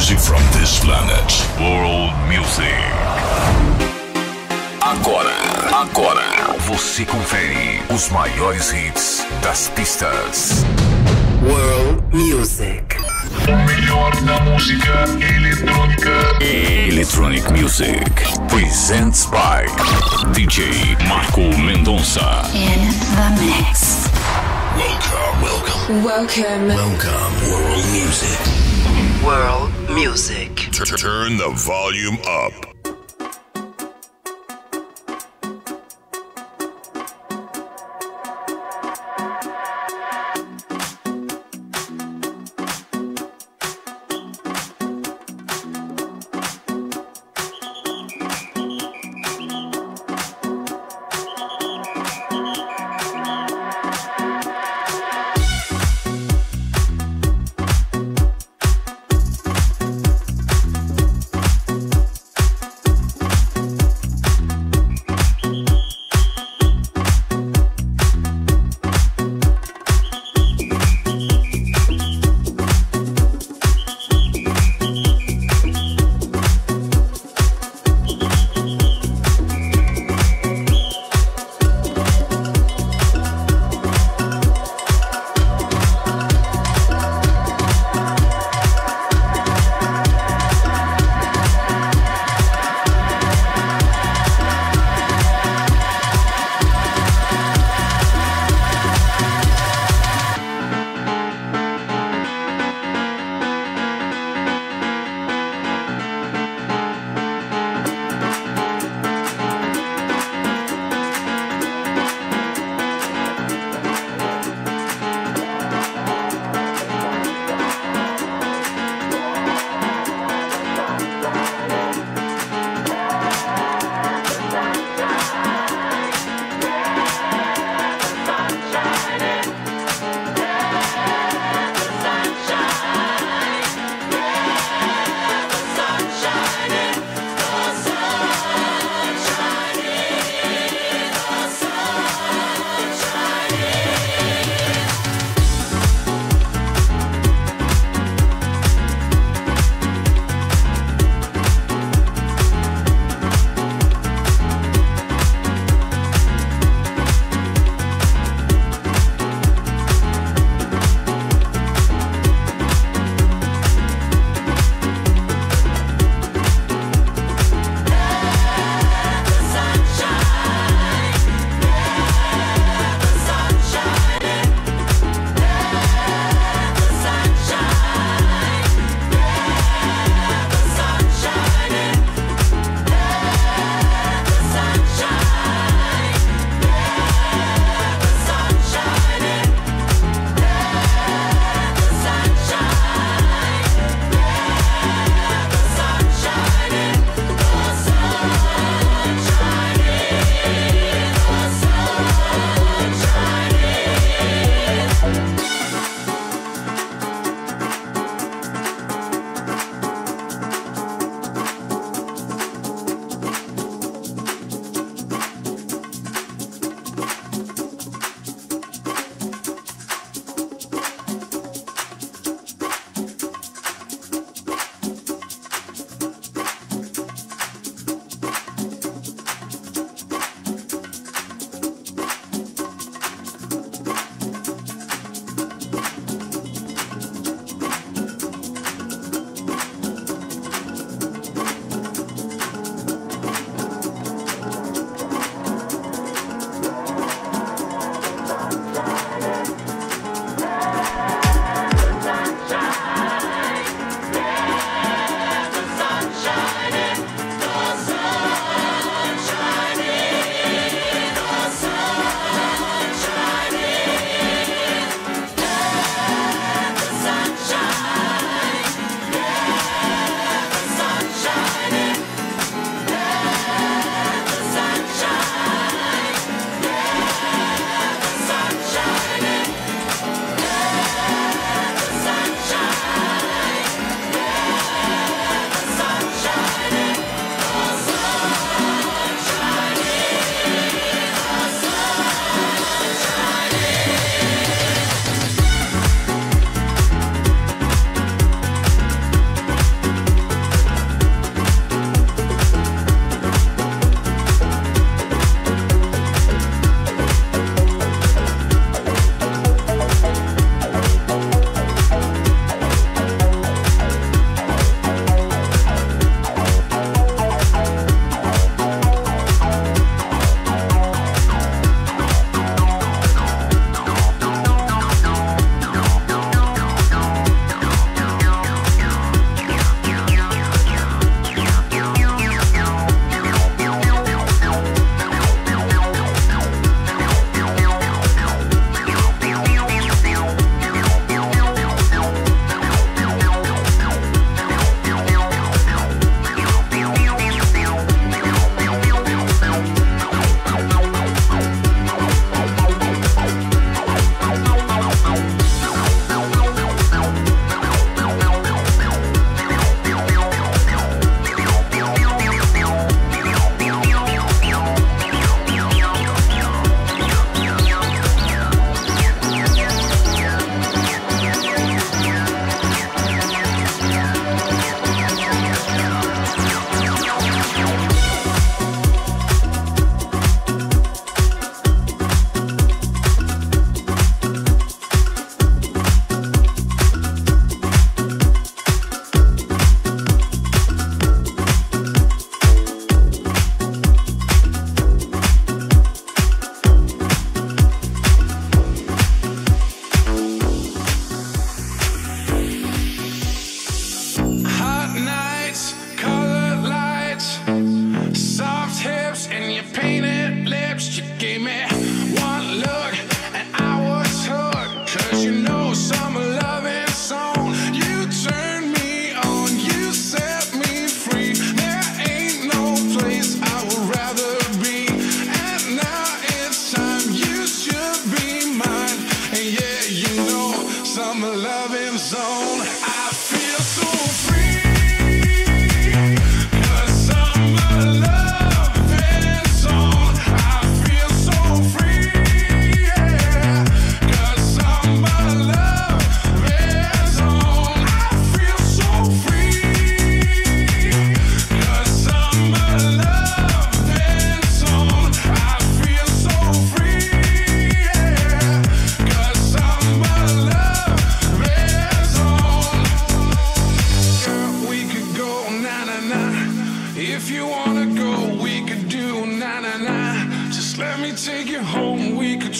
music from this planet. World Music. Agora, você confere os maiores hits das pistas. World Music. O melhor da música eletrônica. Electronic Music. Presents by DJ Marco Mendonça. In the mix. Welcome. World Music. World Music. Turn the volume up.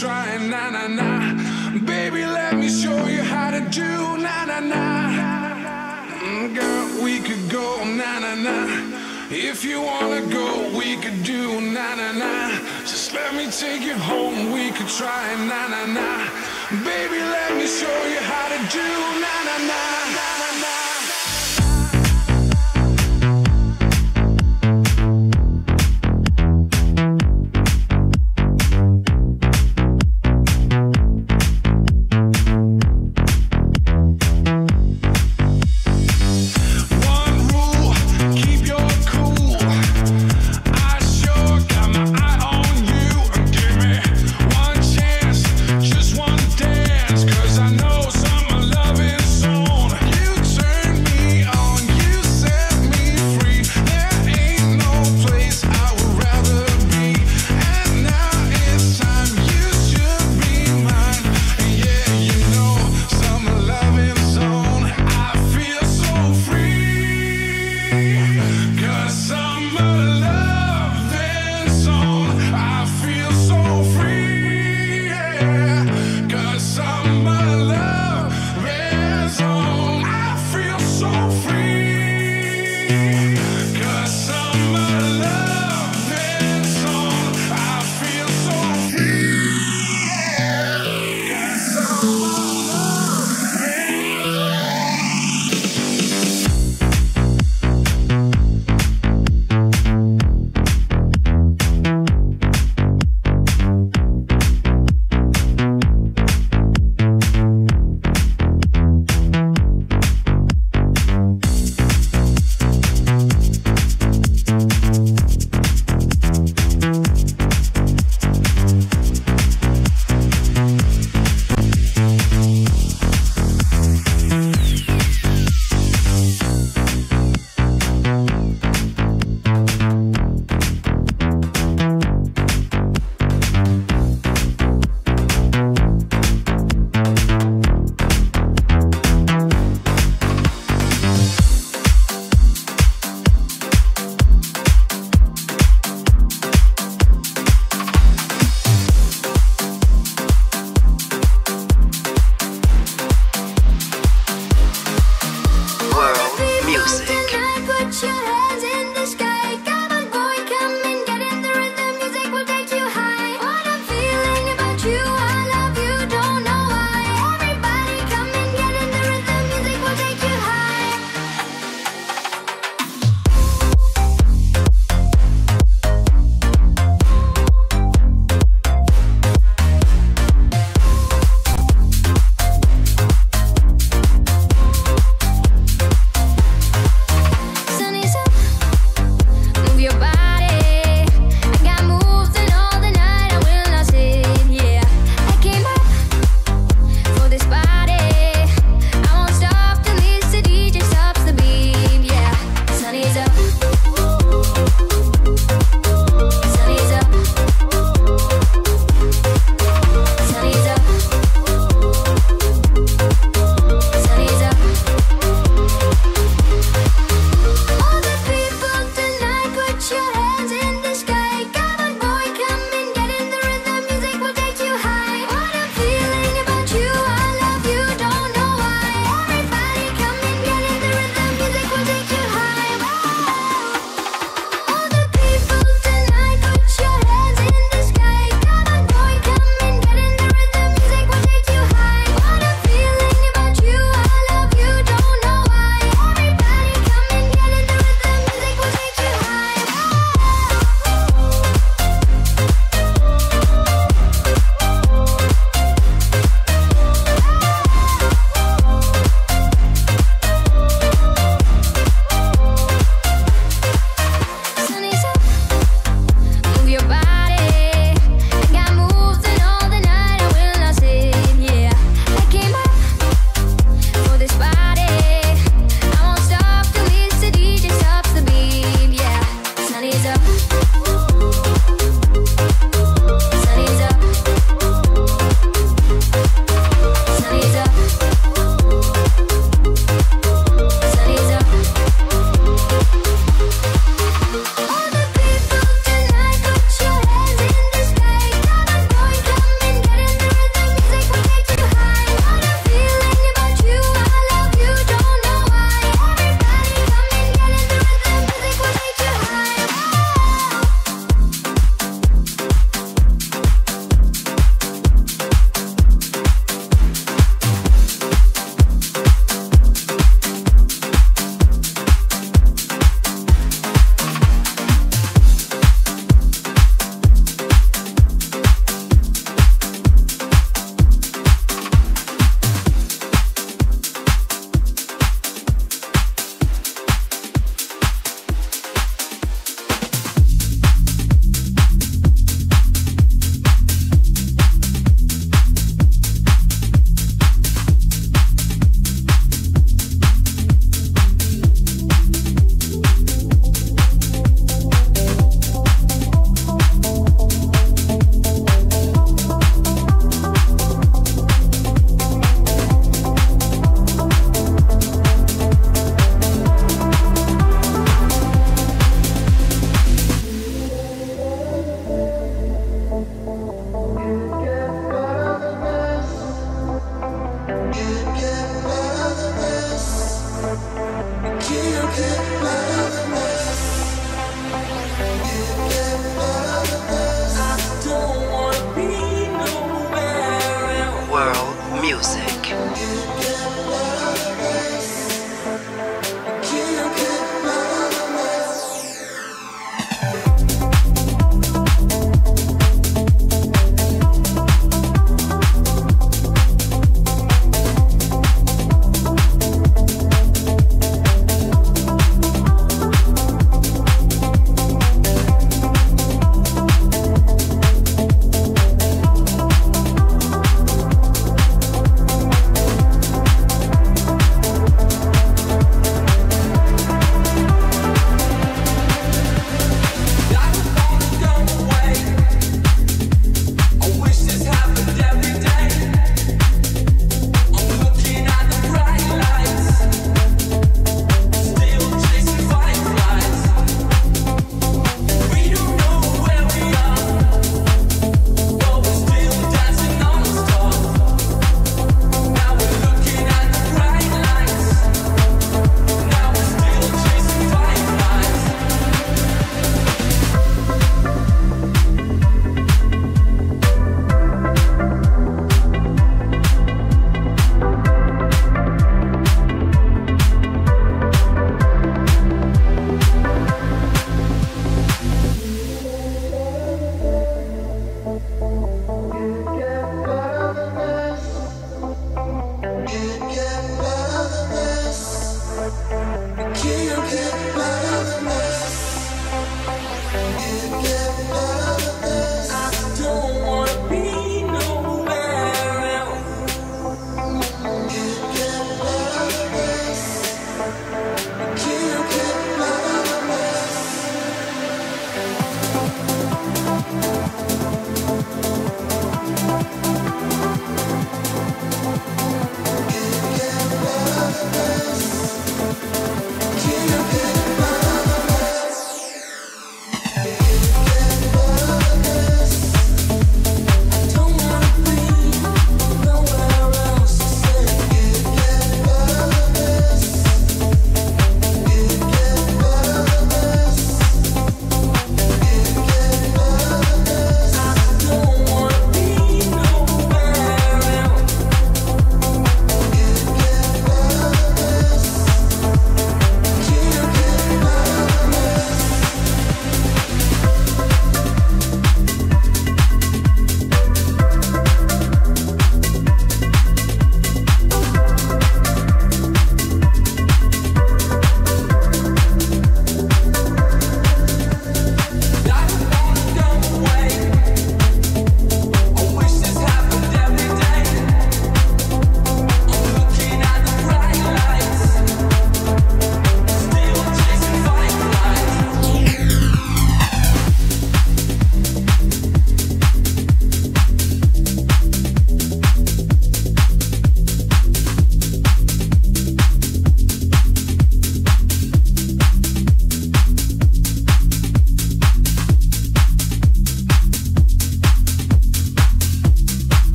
try, na na na. Baby, let me show you how to do, na na na. Girl, we could go, na na na. If you wanna go, we could do, na na na. Just let me take you home, we could try, na na na. Baby, let me show you how to do, na na na, na na na.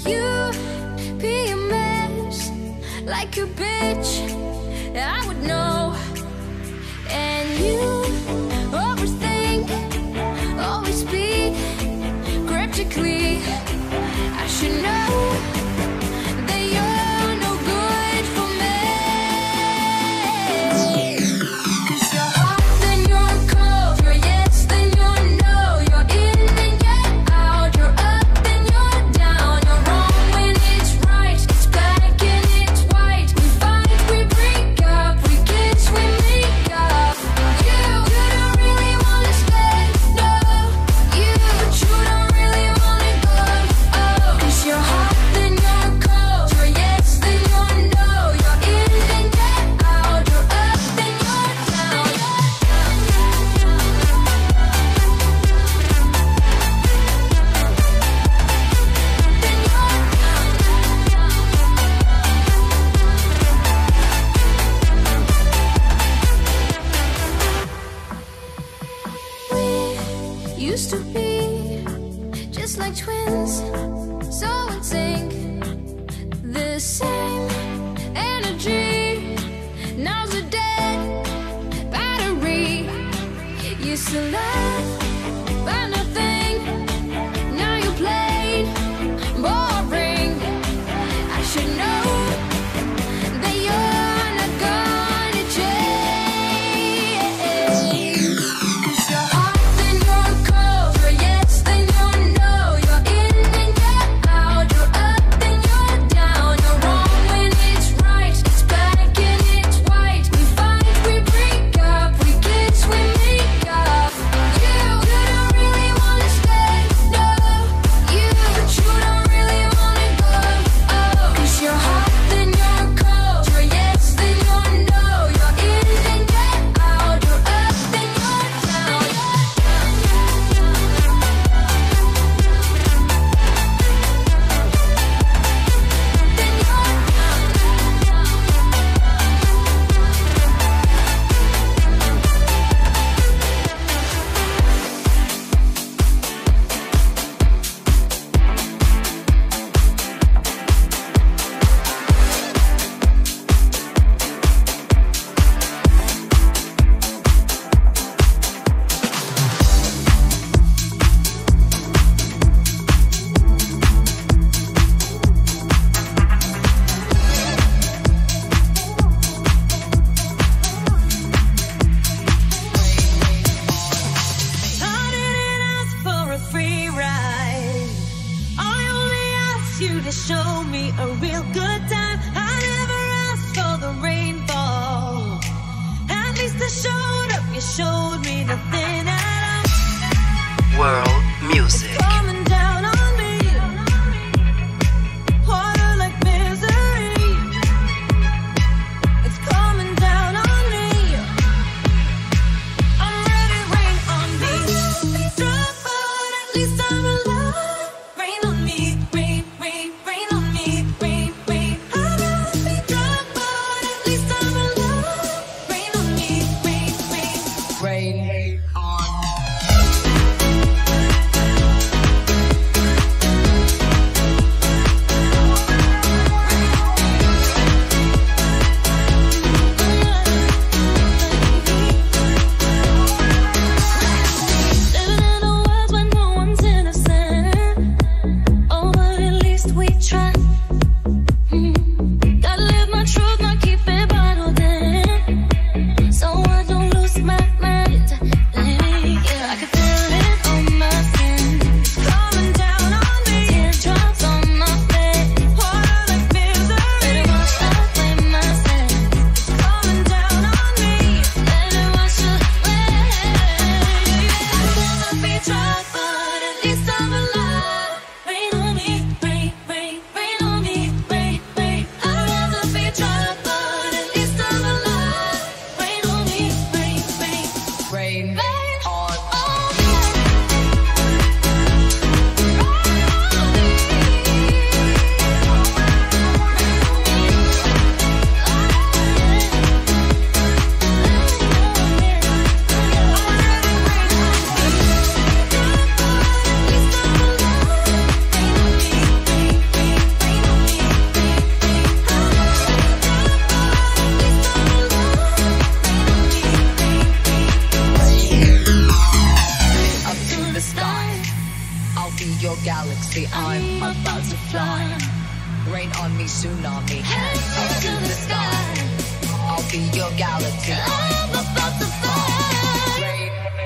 you be a mess like a bitch, I would know. And you overthink, always speak cryptically. I should know that you're no good for me. 'Cause you're hot, then you're cold, you're yes, then you're no, you're in, then you're out, you're up, then you're down, you're wrong when it's right, it's black and it's white. We fight, we break up, we kiss, we make up. You don't really wanna stay, no. You don't really wanna go, oh. 'Cause you're hot, then you're cold, you're yes, then you're no, you're in, then you're out, you're up, then you're down. We used to be just like twins, so in sync, the same energy. Now's a dead battery. Used to love, but nothing. Now you plain boring. I should know that you're not gonna change. 'Cause you're hot, then you're cold, you're yes, then you're no, you're in, then you're out, you're up, then you're down, you're wrong when it's right, it's black and it's white. We fight, we break up, we kiss, we make up. You don't really wanna stay, no. You don't really wanna go, oh. 'Cause you're hot, then you're cold, you're yes, then you're no, you're in, then you're out, you're up, then you're down. I didn't ask for a free ride. I only asked you to show me a real good time. I never asked for the rainfall. At least I showed up, you showed me nothing at all. World music. Coming down on me, water like misery. It's coming down on me. I'm ready, rain on me. Drop, but at least I'm alive. Rain on me, rain, rain, rain on me, rain, rain. I gotta be drop, but at least I'm alive. Rain on me, rain, rain, rain on. Living in a world where no one's innocent. Oh, but at least we try. Gotta live my truth, not keep it bottled in, so I don't lose my mind. Yeah, I can feel it on my skin. It's coming down on me. Teardrops on my face. Water like misery. Let it wash away my sins. It's coming down on me. Let it wash away. I wanna be dry, but at least I'm alive. Rain on me, rain, rain, rain Rain on me, tsunami. Up to the sky. I'll be your galaxy. I'm about to fly. Rain.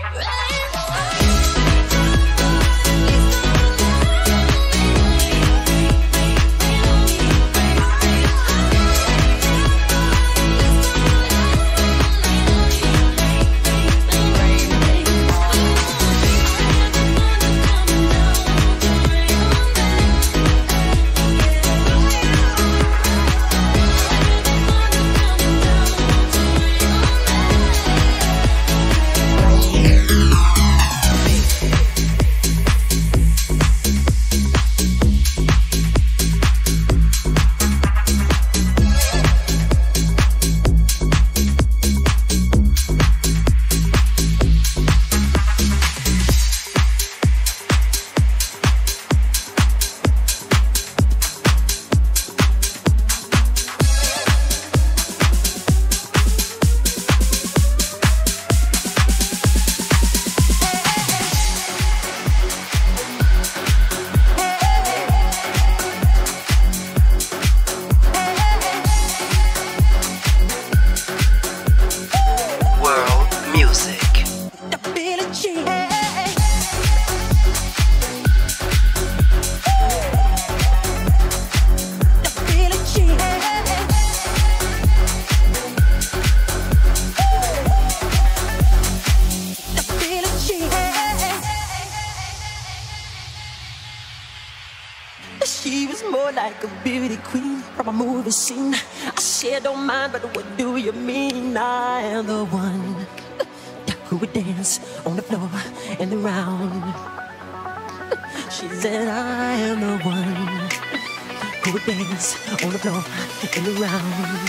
She was more like a beauty queen from a movie scene. I said, don't mind, but what do you mean? I am the one who would dance on the floor and around. She said, I am the one who would dance on the floor and around.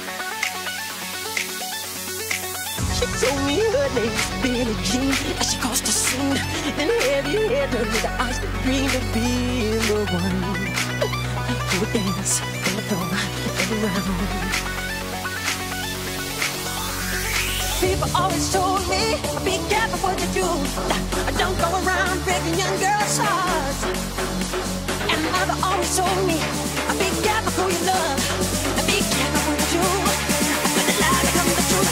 She told me her name's Billie Jean as she crossed the scene. Then heavy head turned to the eyes that dreamed of being the one who would dance on the floor and around. People always told me, be careful what you do. Don't go around breaking young girls' hearts. And mother always told me, be careful who you love. Be careful what you do. When the lie becomes the truth.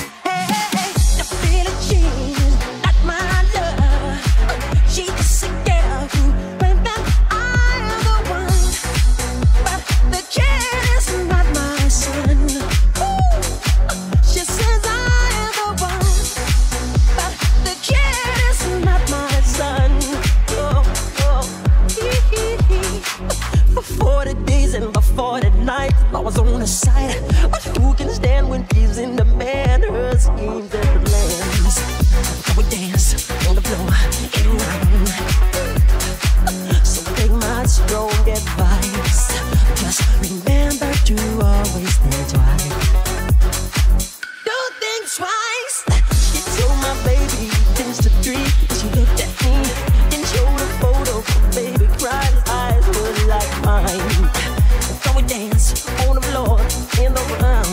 I was on the side, but who can stand when she's in demand? Her schemes and plans. I would dance on the floor and around. So take my strong advice. Just remember to always think twice. Don't think twice. She told my baby dance to 3. She looked at me and showed a photo. Baby cried, his eyes were like mine. So we dance on the floor in the round.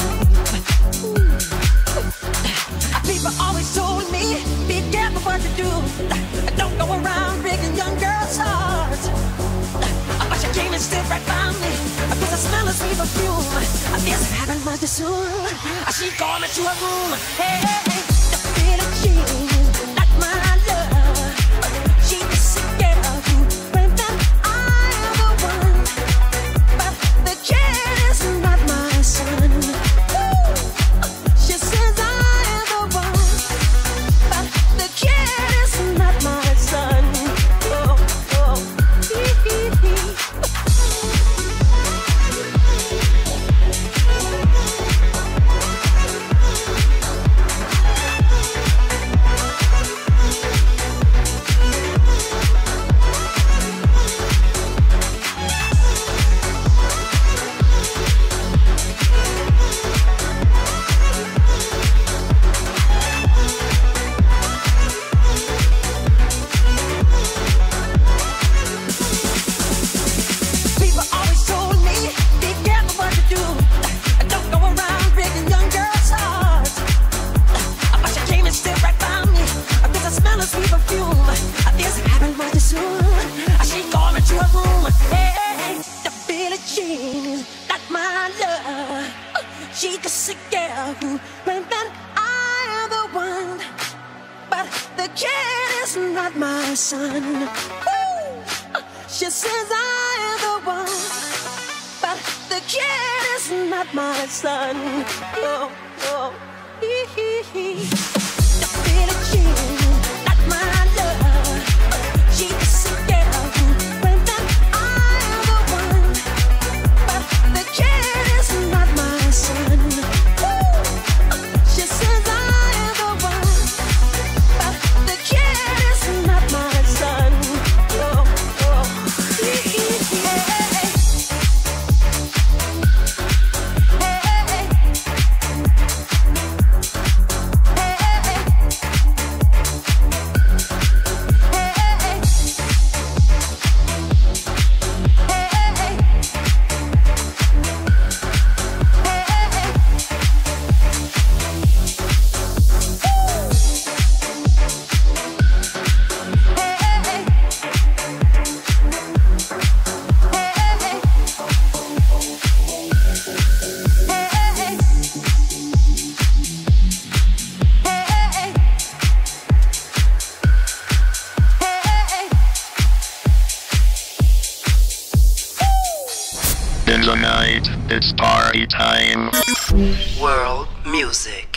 People always told me, be careful what you do. Don't go around breaking young girls' hearts. But she came and stood right by me. Cause I smell a sweet perfume. This happened much too soon. She called me to her room. Hey, the Billie Jean, not my love. She just a girl who went that I am the one. But the kid is not my son. She says I am the one. But the kid is not my son. Oh, oh, hee, hee, hee. jeans, not my love. She's just a girl who claims that I am the one, but the kid is not my son. Woo! She says I am the one, but the kid is not my son. Oh, oh, hee hee hee. The Billie Jean, not my love. She's just a girl who claims that I am the one, but the kid is not my son. Woo! She says I am the one, but the kid is not my son. Oh, oh, hee hee hee. In the night, it's party time. World music.